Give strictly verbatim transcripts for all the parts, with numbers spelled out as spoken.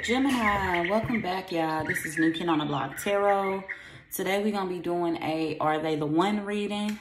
Gemini, welcome back, y'all. This is New Kid on the Block Tarot. Today we're gonna be doing a Are They the One reading.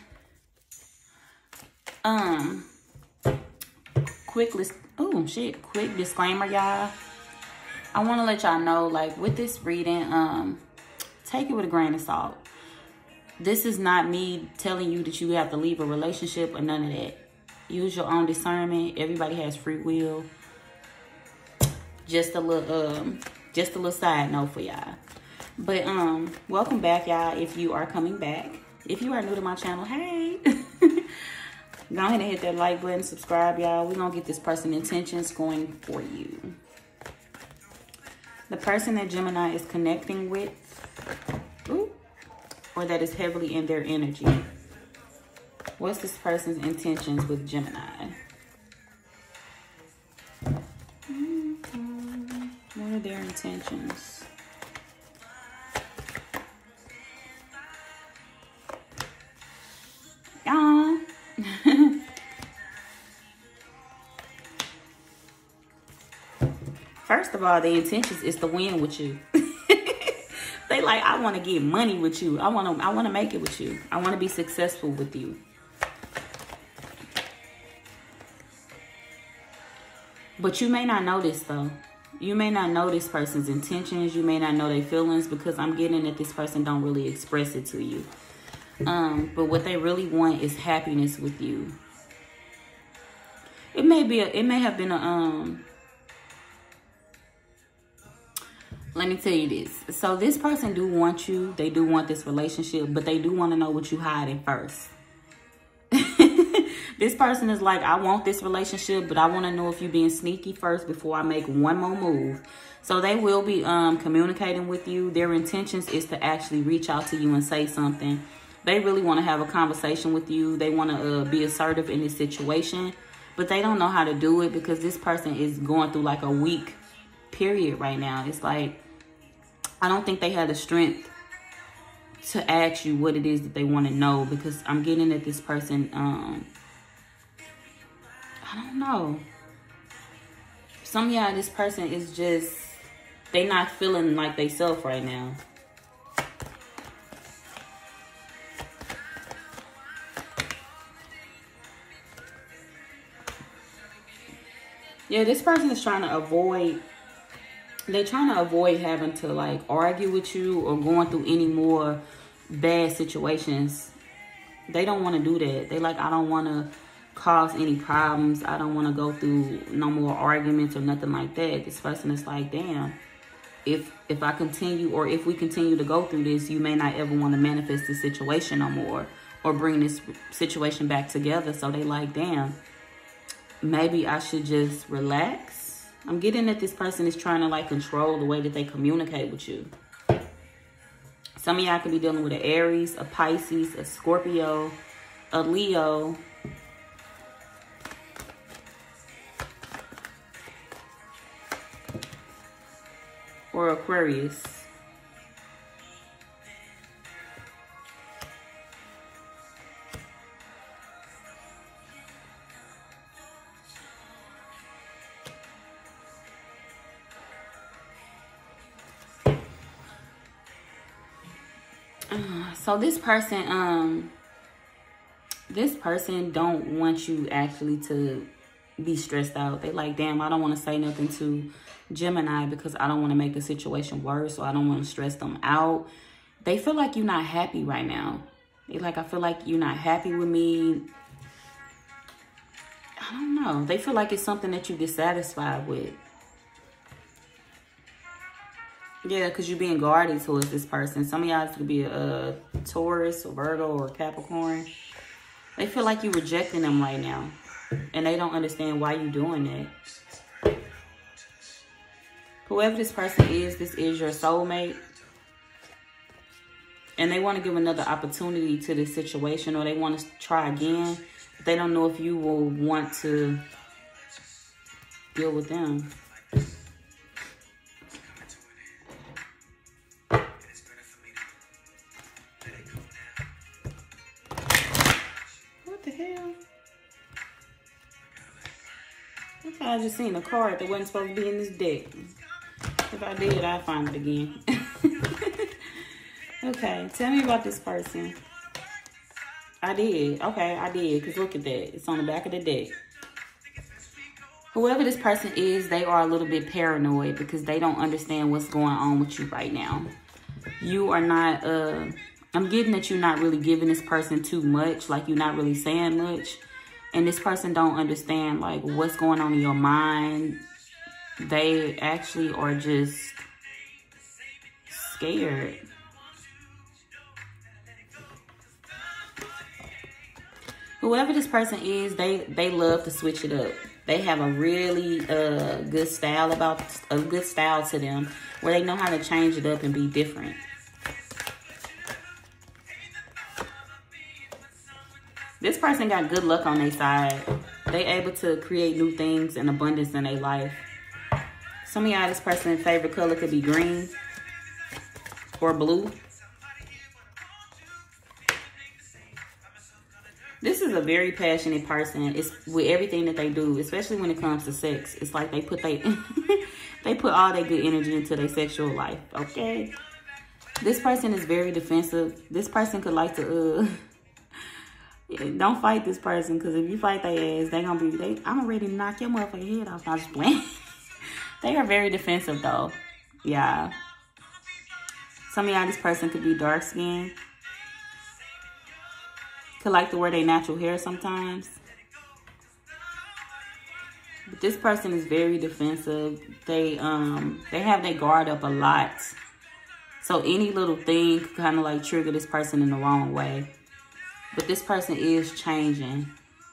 Um, quick list. Oh shit! Quick disclaimer, y'all. I want to let y'all know, like with this reading, um, take it with a grain of salt. This is not me telling you that you have to leave a relationship or none of that. Use your own discernment. Everybody has free will. Just a little, um, just a little side note for y'all. But um, welcome back, y'all. If you are coming back, if you are new to my channel, hey, go ahead and hit that like button, subscribe, y'all. We're gonna get this person intentions going for you. The person that Gemini is connecting with, ooh, or that is heavily in their energy. What's this person's intentions with Gemini? What are their intentions? Y'all. First of all, the intentions is to win with you. They like, I want to get money with you. I want to I want to make it with you. I want to be successful with you. But you may not know this though. You may not know this person's intentions. You may not know their feelings, because I'm getting that this person don't really express it to you. Um, but what they really want is happiness with you. It may be a, it may have been a, um, let me tell you this. So this person do want you. They do want this relationship, but they do want to know what you hiding first. This person is like, I want this relationship, but I want to know if you're being sneaky first before I make one more move. So they will be um, communicating with you. Their intentions is to actually reach out to you and say something. They really want to have a conversation with you. They want to uh, be assertive in this situation, but they don't know how to do it because this person is going through like a weak period right now. It's like, I don't think they have the strength to ask you what it is that they want to know, because I'm getting that this person, um, I don't know. Some of y'all, this person is just, they not feeling like they self right now. Yeah, this person is trying to avoid, they're trying to avoid having to like argue with you or going through any more bad situations. They don't want to do that. They like, I don't want to cause any problems. I don't want to go through no more arguments or nothing like that. This person is like, damn, if if I continue or if we continue to go through this, you may not ever want to manifest this situation no more or bring this situation back together. So they like, damn, maybe I should just relax. I'm getting that this person is trying to like control the way that they communicate with you. Some of y'all could be dealing with an Aries, a Pisces, a Scorpio, a Leo, or Aquarius. Uh, so this person, um, this person don't want you actually to be stressed out. They like, damn, I don't want to say nothing to Gemini because I don't want to make the situation worse, or I don't want to stress them out. They feel like you're not happy right now. They like, I feel like you're not happy with me. I don't know. They feel like it's something that you're dissatisfied with. Yeah, because you're being guarded towards this person. Some of y'all could be a, a Taurus, or Virgo, or Capricorn. They feel like you're rejecting them right now, and they don't understand why you're doing that. Whoever this person is, this is your soulmate. And they want to give another opportunity to this situation, or they want to try again. But they don't know if you will want to deal with them. What the hell? I just seen a card that wasn't supposed to be in this deck. If I did, I'd find it again. Okay, tell me about this person. I did. Okay, I did. Because look at that. It's on the back of the deck. Whoever this person is, they are a little bit paranoid because they don't understand what's going on with you right now. You are not, uh, I'm getting that you're not really giving this person too much. Like, you're not really saying much. And this person don't understand, like, what's going on in your mind. They actually are just scared. Whoever this person is, they, they love to switch it up. They have a really uh, good style about a good style to them where they know how to change it up and be different. This person got good luck on their side. They able to create new things and abundance in their life. Some of y'all, this person's favorite color could be green or blue. This is a very passionate person. It's with everything that they do, especially when it comes to sex. It's like they put they they put all their good energy into their sexual life. Okay, this person is very defensive. This person could like to uh, yeah, don't fight this person, because if you fight their ass, they gonna be they. I'm ready to knock your motherfucking head off. I'm just playing. They are very defensive though. Yeah. Some of y'all, this person could be dark skinned. Could like to wear their natural hair sometimes. But this person is very defensive. They um they have their guard up a lot. So any little thing could kind of like trigger this person in the wrong way. But this person is changing.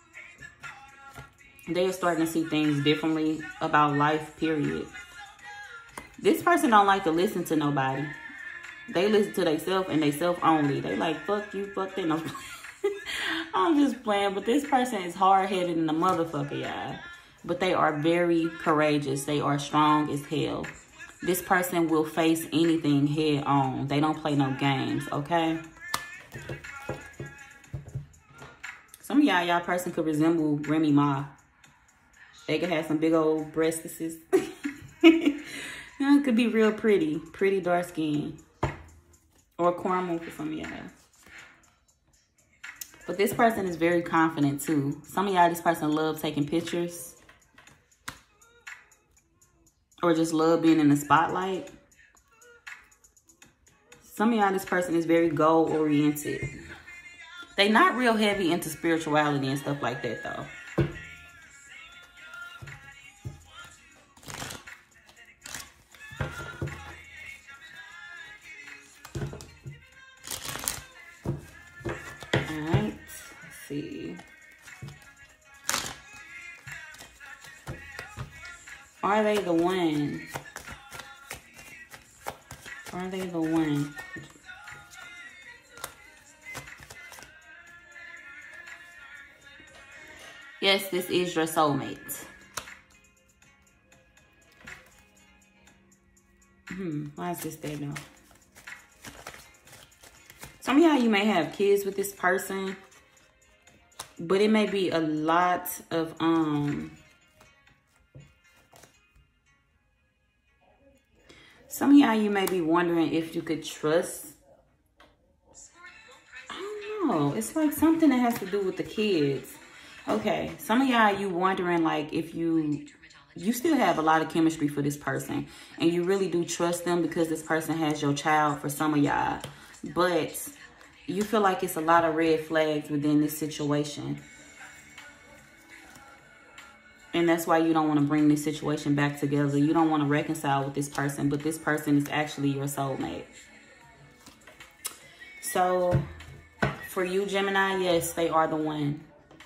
They are starting to see things differently about life, period. This person don't like to listen to nobody. They listen to themselves and themselves only. They like, fuck you, fuck them. I'm, I'm just playing. But this person is hard-headed in the motherfucker, y'all. But they are very courageous. They are strong as hell. This person will face anything head on. They don't play no games, okay? Some of y'all, y'all person could resemble Remy Ma. They could have some big old breasts. It could be real pretty. Pretty dark skin. Or caramel for some of y'all. But this person is very confident too. Some of y'all, this person loves taking pictures. Or just love being in the spotlight. Some of y'all, this person is very goal oriented. They not real heavy into spirituality and stuff like that though. Are they the one? Are they the one? Yes, this is your soulmate. Hmm, why is this there now? Some of y'all, you may have kids with this person, but it may be a lot of, um, some of y'all, you may be wondering if you could trust. I don't know. It's like something that has to do with the kids. Okay. Some of y'all, you wondering like if you, you still have a lot of chemistry for this person. And you really do trust them because this person has your child for some of y'all. But you feel like it's a lot of red flags within this situation. And that's why you don't want to bring this situation back together. You don't want to reconcile with this person, but this person is actually your soulmate. So, for you, Gemini, yes, they are the one.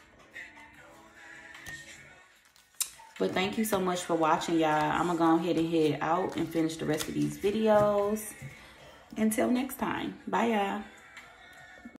But thank you so much for watching, y'all. I'm going to go ahead and head out and finish the rest of these videos. Until next time. Bye, y'all.